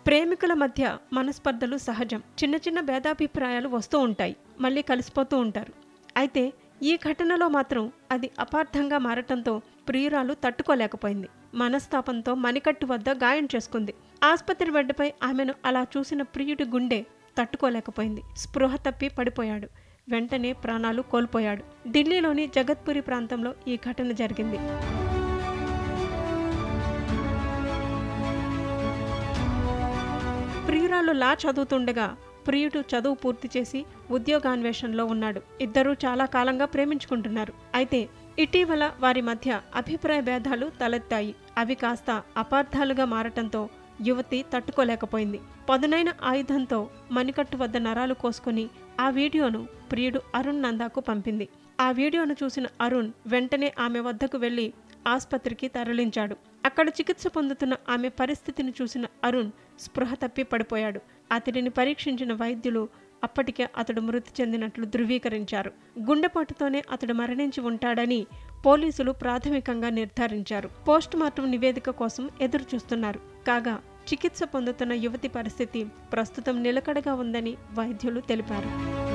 ప్రేమికుల మధ్య మనస్పర్ధలు సహజం. చిన్న చిన్న భేదాభిప్రాయాలు వస్తూ ఉంటాయి, మళ్ళీ కలిసిపోతూ ఉంటారు. అయితే ఈ ఘటనలో మాత్రం అది అపార్థంగా మారటంతో ప్రియురాలు తట్టుకోలేకపోయింది. మనస్తాపంతో మణికట్టు వద్ద గాయం చేసుకుంది. ఆసుపత్రి బెడ్పై ఆమెను అలా చూసిన ప్రియుడి గుండె తట్టుకోలేకపోయింది. స్పృహ తప్పి పడిపోయాడు. వెంటనే ప్రాణాలు కోల్పోయాడు. ఢిల్లీలోని జగత్పురి ప్రాంతంలో ఈ ఘటన జరిగింది. ప్రియురాలు లా చదువుతుండగా ప్రియుడు చదువు పూర్తి చేసి ఉద్యోగాన్వేషణలో ఉన్నాడు. ఇద్దరూ చాలా కాలంగా ప్రేమించుకుంటున్నారు. అయితే ఇటీవల వారి మధ్య అభిప్రాయ భేదాలు తలెత్తాయి. అవి కాస్త అపార్థాలుగా మారటంతో యువతి తట్టుకోలేకపోయింది. పదునైన ఆయుధంతో మణికట్టు వద్ద నరాలు కోసుకుని ఆ వీడియోను ప్రియుడు అరుణ్ నందాకు పంపింది. ఆ వీడియోను చూసిన అరుణ్ వెంటనే ఆమె వద్దకు వెళ్లి ఆసుపత్రికి తరలించాడు. అక్కడ చికిత్స పొందుతున్న ఆమె పరిస్థితిని చూసిన అరుణ్ స్పృహ తప్పి పడిపోయాడు. అతడిని పరీక్షించిన వైద్యులు అప్పటికే అతడు మృతి చెందినట్లు ధృవీకరించారు. గుండెపోటుతోనే అతడు మరణించి ఉంటాడని పోలీసులు ప్రాథమికంగా నిర్ధారించారు. పోస్టుమార్టం నివేదిక కోసం ఎదురు చూస్తున్నారు. కాగా చికిత్స పొందుతున్న యువతి పరిస్థితి ప్రస్తుతం నిలకడగా ఉందని వైద్యులు తెలిపారు.